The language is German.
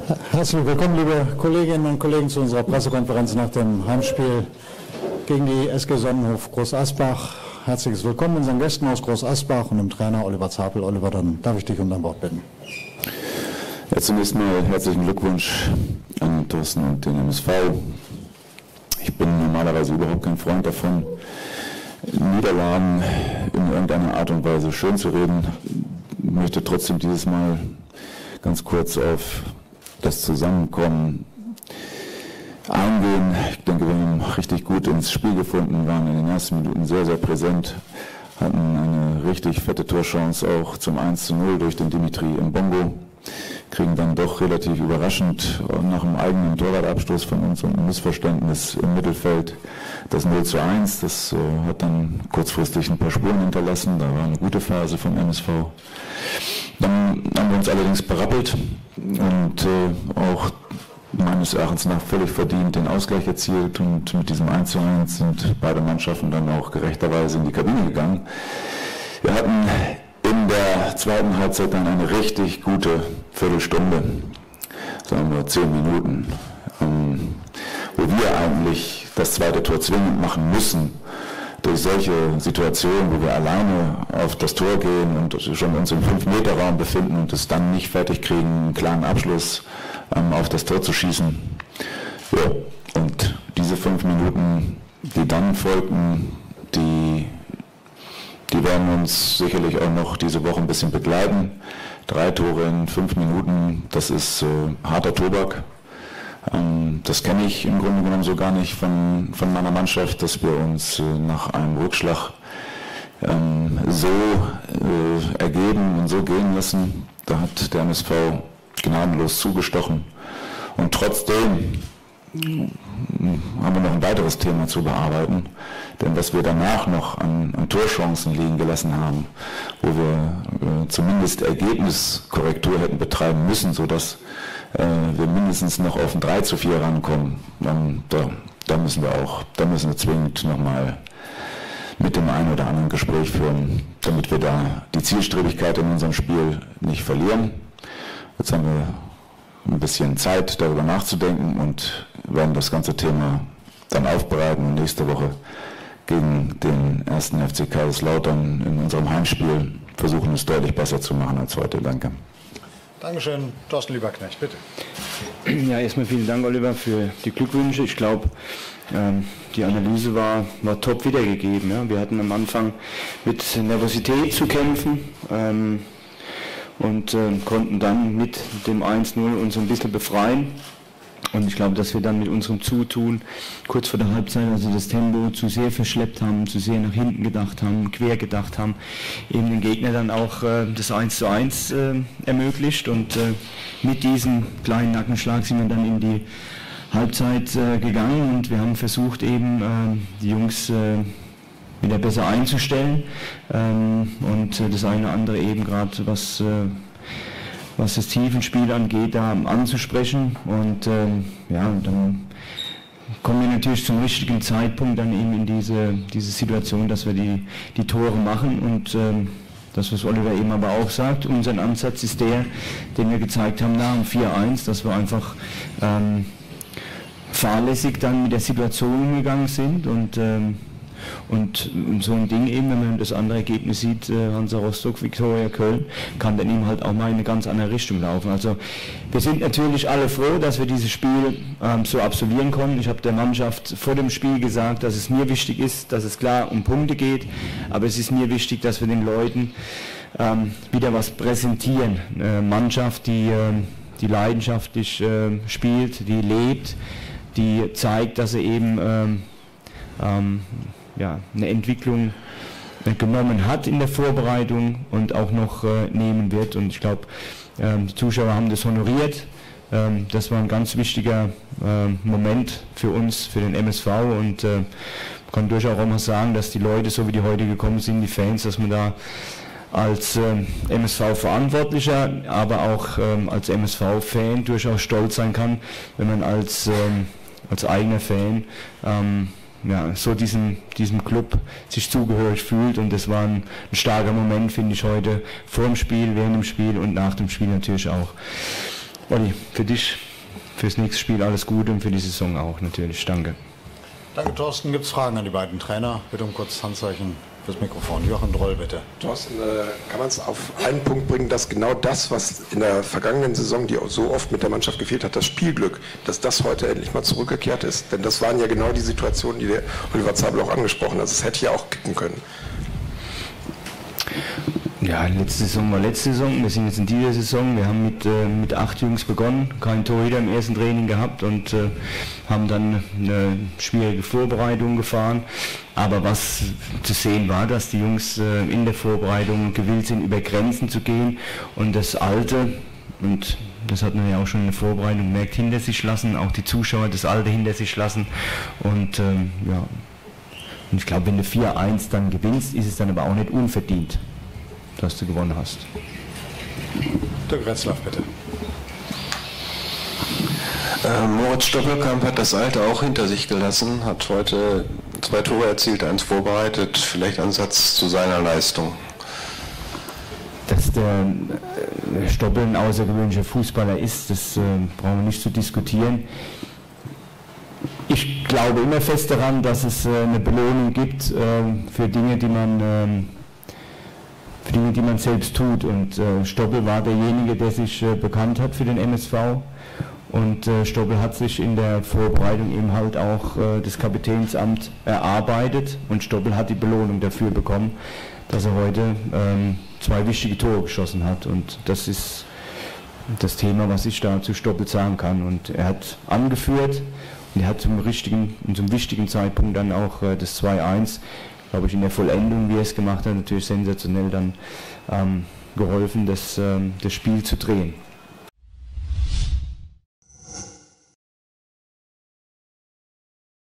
Herzlich willkommen, liebe Kolleginnen und Kollegen, zu unserer Pressekonferenz nach dem Heimspiel gegen die SG Sonnenhof Groß Asbach. Herzliches Willkommen unseren Gästen aus Groß Asbach und dem Trainer Oliver Zapel. Oliver, dann darf ich dich um dein Wort bitten. Ja, zunächst mal herzlichen Glückwunsch an Thorsten und den MSV. Ich bin normalerweise überhaupt kein Freund davon, Niederlagen in irgendeiner Art und Weise schön zu reden. Ich möchte trotzdem dieses Mal ganz kurz auf das Zusammenkommen eingehen. Ich denke, wir haben richtig gut ins Spiel gefunden, waren in den ersten Minuten sehr, sehr präsent, hatten eine richtig fette Torchance auch zum 1:0 durch den Dimitri Mbongo, kriegen dann doch relativ überraschend nach einem eigenen Torwartabstoß von uns und einem Missverständnis im Mittelfeld das 0:1. Das hat dann kurzfristig ein paar Spuren hinterlassen, da war eine gute Phase vom MSV. Dann haben wir uns allerdings berappelt und auch meines Erachtens nach völlig verdient den Ausgleich erzielt, und mit diesem 1:1 sind beide Mannschaften dann auch gerechterweise in die Kabine gegangen. Wir hatten in der zweiten Halbzeit dann eine richtig gute Viertelstunde, sagen wir 10 Minuten, wo wir eigentlich das zweite Tor zwingend machen müssen. Durch solche Situationen, wo wir alleine auf das Tor gehen und schon uns im 5-Meter-Raum befinden und es dann nicht fertig kriegen, einen klaren Abschluss auf das Tor zu schießen. Ja, und diese 5 Minuten, die dann folgten, die werden uns sicherlich auch noch diese Woche ein bisschen begleiten. 3 Tore in 5 Minuten, das ist harter Tobak. Das kenne ich im Grunde genommen so gar nicht von meiner Mannschaft, dass wir uns nach einem Rückschlag so ergeben und so gehen lassen. Da hat der MSV gnadenlos zugestochen. Und trotzdem haben wir noch ein weiteres Thema zu bearbeiten, denn was wir danach noch an Torchancen liegen gelassen haben, wo wir zumindest Ergebniskorrektur hätten betreiben müssen, sodass wir mindestens noch auf ein 3:4 rankommen, da müssen wir zwingend nochmal mit dem einen oder anderen Gespräch führen, damit wir da die Zielstrebigkeit in unserem Spiel nicht verlieren. Jetzt haben wir ein bisschen Zeit, darüber nachzudenken, und werden das ganze Thema dann aufbereiten und nächste Woche gegen den 1. FC Kaiserslautern in unserem Heimspiel versuchen, es deutlich besser zu machen als heute. Danke. Dankeschön. Thorsten Lieberknecht, bitte. Ja, erstmal vielen Dank, Oliver, für die Glückwünsche. Ich glaube, die Analyse war top wiedergegeben. Ja. Wir hatten am Anfang mit Nervosität zu kämpfen und konnten dann mit dem 1:0 uns ein bisschen befreien. Und ich glaube, dass wir dann mit unserem Zutun kurz vor der Halbzeit, also das Tempo zu sehr verschleppt haben, zu sehr nach hinten gedacht haben, quer gedacht haben, eben den Gegner dann auch das 1:1 ermöglicht. Und mit diesem kleinen Nackenschlag sind wir dann in die Halbzeit gegangen, und wir haben versucht, eben die Jungs wieder besser einzustellen und das eine oder andere eben gerade was das Tiefenspiel angeht, da anzusprechen. Und ja, dann kommen wir natürlich zum richtigen Zeitpunkt dann eben in diese Situation, dass wir die Tore machen. Und das, was Oliver eben aber auch sagt, unser Ansatz ist der, den wir gezeigt haben nach dem 4:1, dass wir einfach fahrlässig dann mit der Situation umgegangen sind. Und so ein Ding eben, wenn man das andere Ergebnis sieht, Hansa Rostock, Viktoria Köln, kann dann eben halt auch mal in eine ganz andere Richtung laufen. Also wir sind natürlich alle froh, dass wir dieses Spiel so absolvieren konnten. Ich habe der Mannschaft vor dem Spiel gesagt, dass es mir wichtig ist, dass es klar um Punkte geht, aber es ist mir wichtig, dass wir den Leuten wieder was präsentieren. Eine Mannschaft, die leidenschaftlich spielt, die lebt, die zeigt, dass sie eben eine Entwicklung genommen hat in der Vorbereitung und auch noch nehmen wird. Und ich glaube, die Zuschauer haben das honoriert. Das war ein ganz wichtiger Moment für uns, für den MSV. Und kann durchaus auch mal sagen, dass die Leute, so wie die heute gekommen sind, die Fans, dass man da als MSV-Verantwortlicher, aber auch als MSV-Fan durchaus stolz sein kann, wenn man als eigener Fan so diesem Club sich zugehörig fühlt. Und das war ein starker Moment, finde ich, heute vor dem Spiel, während dem Spiel und nach dem Spiel natürlich auch. Olli, für dich, fürs nächste Spiel alles Gute und für die Saison auch natürlich. Danke. Danke, Thorsten. Gibt es Fragen an die beiden Trainer? Bitte um kurzes Handzeichen fürs Mikrofon. Jochen Droll, bitte. Thorsten, kann man es auf einen Punkt bringen, dass genau das, was in der vergangenen Saison, die auch so oft mit der Mannschaft gefehlt hat, das Spielglück, dass das heute endlich mal zurückgekehrt ist? Denn das waren ja genau die Situationen, die der Oliver Zabel auch angesprochen hat. Also es hätte ja auch kippen können. Ja, letzte Saison war letzte Saison, wir sind jetzt in dieser Saison, wir haben mit 8 Jungs begonnen, keinen Torhüter im ersten Training gehabt und haben dann eine schwierige Vorbereitung gefahren, aber was zu sehen war, dass die Jungs in der Vorbereitung gewillt sind, über Grenzen zu gehen und das Alte, und das hat man ja auch schon in der Vorbereitung gemerkt, hinter sich lassen, auch die Zuschauer das Alte hinter sich lassen und ja, und ich glaube, wenn du 4-1 dann gewinnst, ist es dann aber auch nicht unverdient, dass du gewonnen hast. Dirk Retzlaff, bitte. Moritz Stoppelkamp hat das Alte auch hinter sich gelassen, hat heute 2 Tore erzielt, 1 vorbereitet, vielleicht Ansatz zu seiner Leistung. Dass der Stoppel ein außergewöhnlicher Fußballer ist, das brauchen wir nicht zu diskutieren. Ich glaube immer fest daran, dass es eine Belohnung gibt für Dinge, die man selbst tut. Und Stoppel war derjenige, der sich bekannt hat für den MSV. Und Stoppel hat sich in der Vorbereitung eben halt auch das Kapitänsamt erarbeitet. Und Stoppel hat die Belohnung dafür bekommen, dass er heute 2 wichtige Tore geschossen hat. Und das ist das Thema, was ich da zu Stoppel sagen kann. Und er hat angeführt und er hat zum wichtigen Zeitpunkt dann auch das 2-1, glaube ich, in der Vollendung, wie er es gemacht hat, natürlich sensationell dann geholfen, das Spiel zu drehen.